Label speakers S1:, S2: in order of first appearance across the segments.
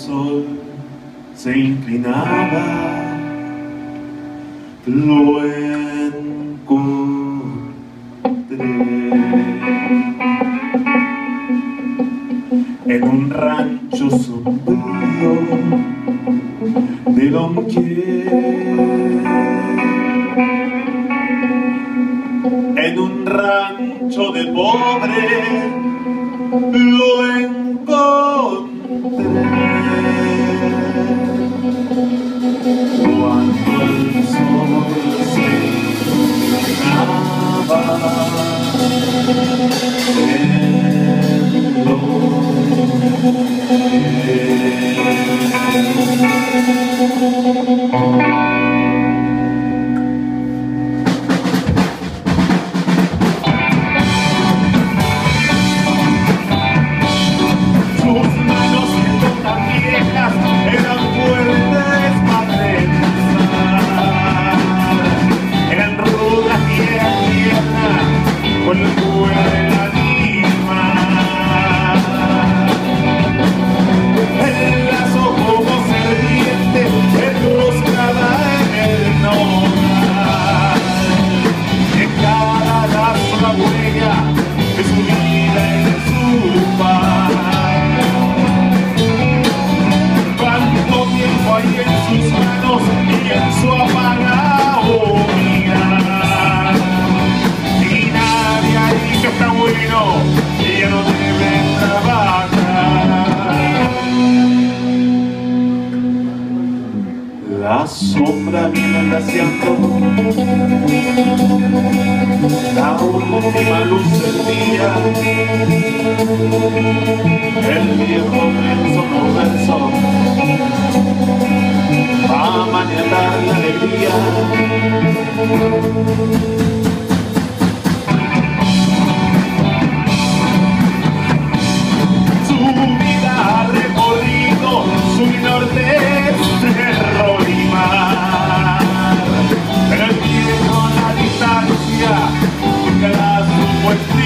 S1: sol se inclinaba, lo encontré en un rancho sombrío de Lonquier, en un rancho de pobre lo encontré. Cuando el sol se inclinaba sus manos tan viejas eran fuertes para pensar, eran rudas y tiernas con el cuero de la lima, el lazo como serpiente enroscada en el nogal, en cada lazo la huella de su vida y de su paz. Cuánto tiempo hay en sus manos y en su apagado mirar, y nadie ahí que está bueno y ya no debe trabajar. La sombra viene glaciando la última luz del día, el viejo verso no verso va a maniatar la alegría. Su vida ha recorrido su norte, cerro y mar, pero el viejo la distancia nunca la supo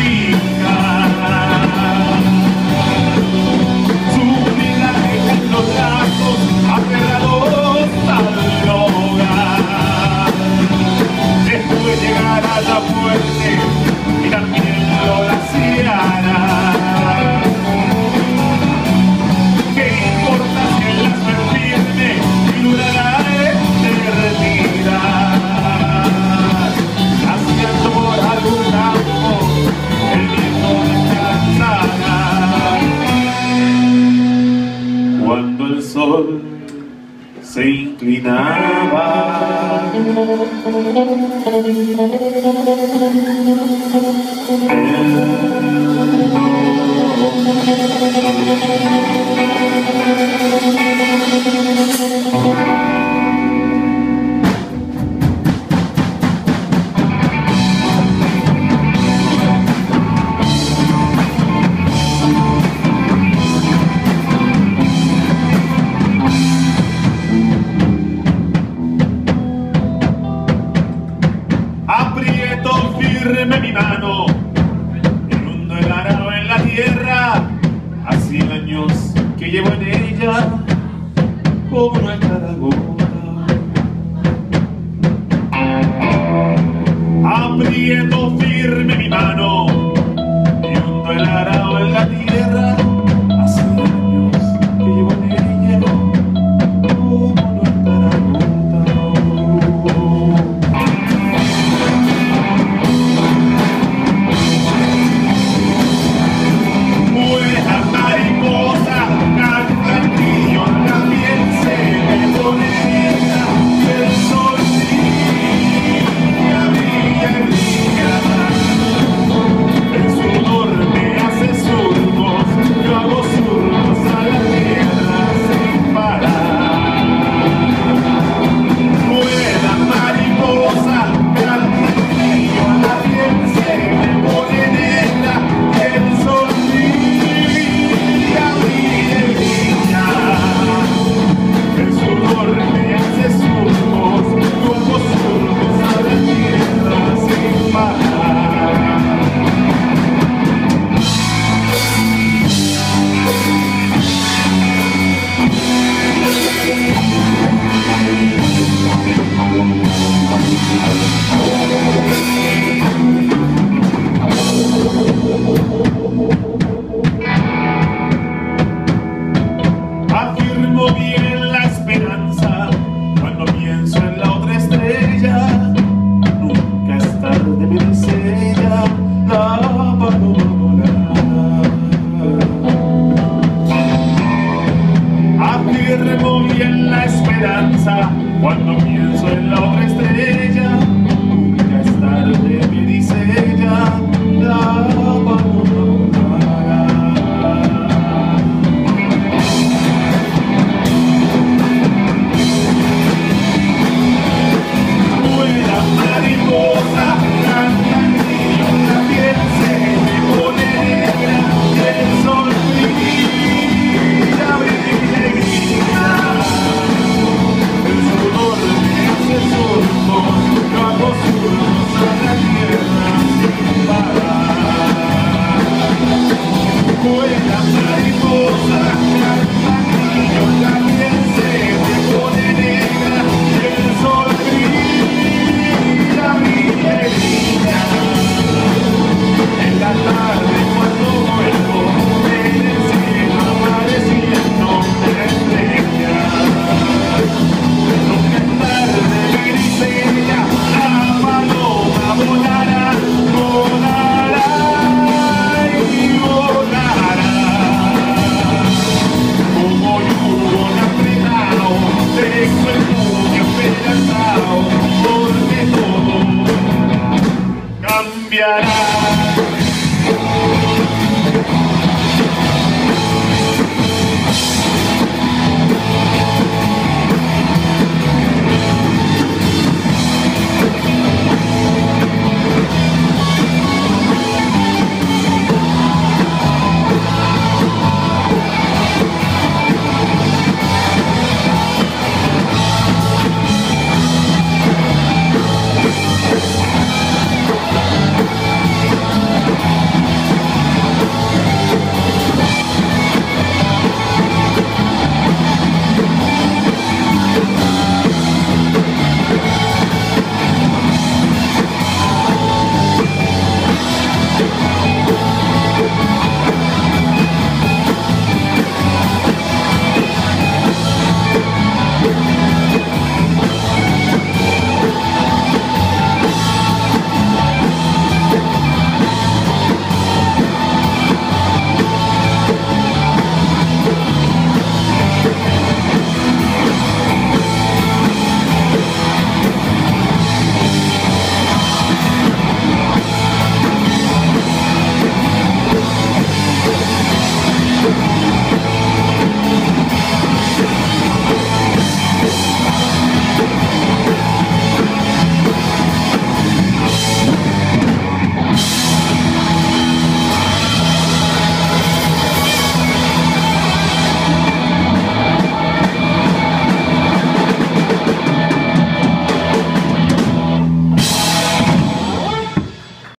S1: explicar. Su vida en los brazos aferrados al hogar, después llegar a la muerte y también lo glaciará. ¿Qué importa si el lazo es firme y durará eternidad? Haciendo por algún campo el viento descansará. Cuando el sol se inclinaba, el